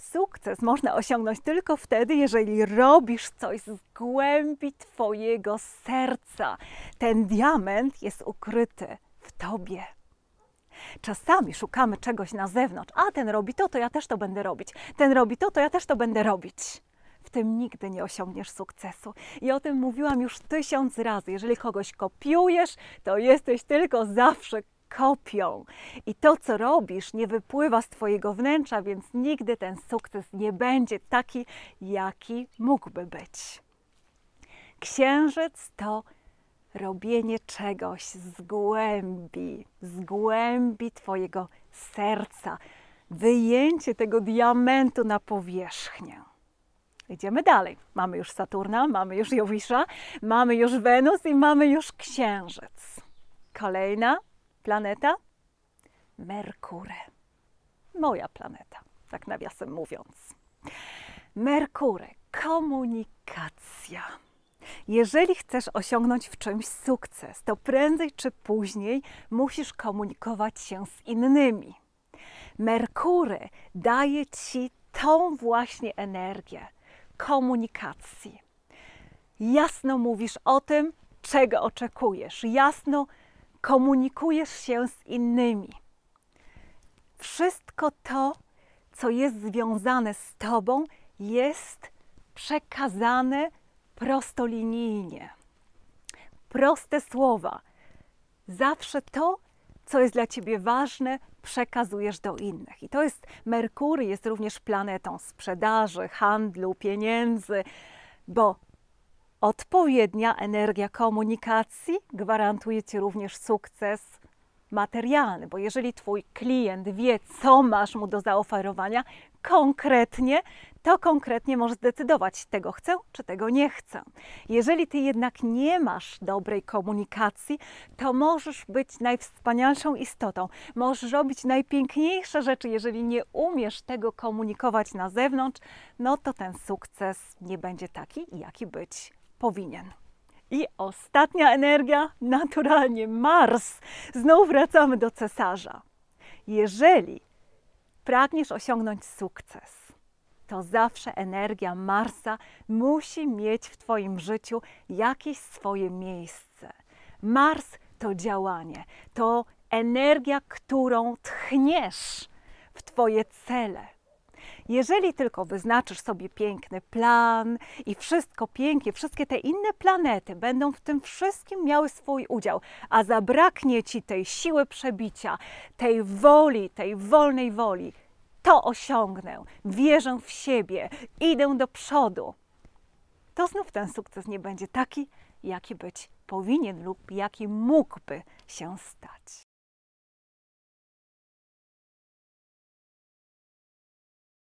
Sukces można osiągnąć tylko wtedy, jeżeli robisz coś z głębi twojego serca. Ten diament jest ukryty w tobie. Czasami szukamy czegoś na zewnątrz. A ten robi to, to ja też to będę robić. Ten robi to, to ja też to będę robić. W tym nigdy nie osiągniesz sukcesu. I o tym mówiłam już 1000 razy. Jeżeli kogoś kopiujesz, to jesteś tylko zawsze kopią. I to, co robisz, nie wypływa z twojego wnętrza, więc nigdy ten sukces nie będzie taki, jaki mógłby być. Księżyc to robienie czegoś z głębi twojego serca. Wyjęcie tego diamentu na powierzchnię. Idziemy dalej. Mamy już Saturna, mamy już Jowisza, mamy już Wenus i mamy już Księżyc. Kolejna planeta? Merkury. Moja planeta, tak nawiasem mówiąc. Merkury. Komunikacja. Jeżeli chcesz osiągnąć w czymś sukces, to prędzej czy później musisz komunikować się z innymi. Merkury daje ci tą właśnie energię komunikacji. Jasno mówisz o tym, czego oczekujesz. Jasno komunikujesz się z innymi. Wszystko to, co jest związane z tobą, jest przekazane prostolinijnie. Proste słowa. Zawsze to, co jest dla ciebie ważne, przekazujesz do innych. I to jest, Merkury jest również planetą sprzedaży, handlu, pieniędzy, bo odpowiednia energia komunikacji gwarantuje ci również sukces materialny, bo jeżeli twój klient wie, co masz mu do zaoferowania konkretnie, to konkretnie możesz zdecydować, tego chcę, czy tego nie chcę. Jeżeli ty jednak nie masz dobrej komunikacji, to możesz być najwspanialszą istotą, możesz robić najpiękniejsze rzeczy, jeżeli nie umiesz tego komunikować na zewnątrz, no to ten sukces nie będzie taki, jaki być powinien. I ostatnia energia, naturalnie Mars. Znów wracamy do cesarza. Jeżeli pragniesz osiągnąć sukces, to zawsze energia Marsa musi mieć w twoim życiu jakieś swoje miejsce. Mars to działanie, to energia, którą tchniesz w twoje cele. Jeżeli tylko wyznaczysz sobie piękny plan i wszystko pięknie, wszystkie te inne planety będą w tym wszystkim miały swój udział, a zabraknie ci tej siły przebicia, tej woli, tej wolnej woli, to osiągnę, wierzę w siebie, idę do przodu, to znów ten sukces nie będzie taki, jaki być powinien lub jaki mógłby się stać.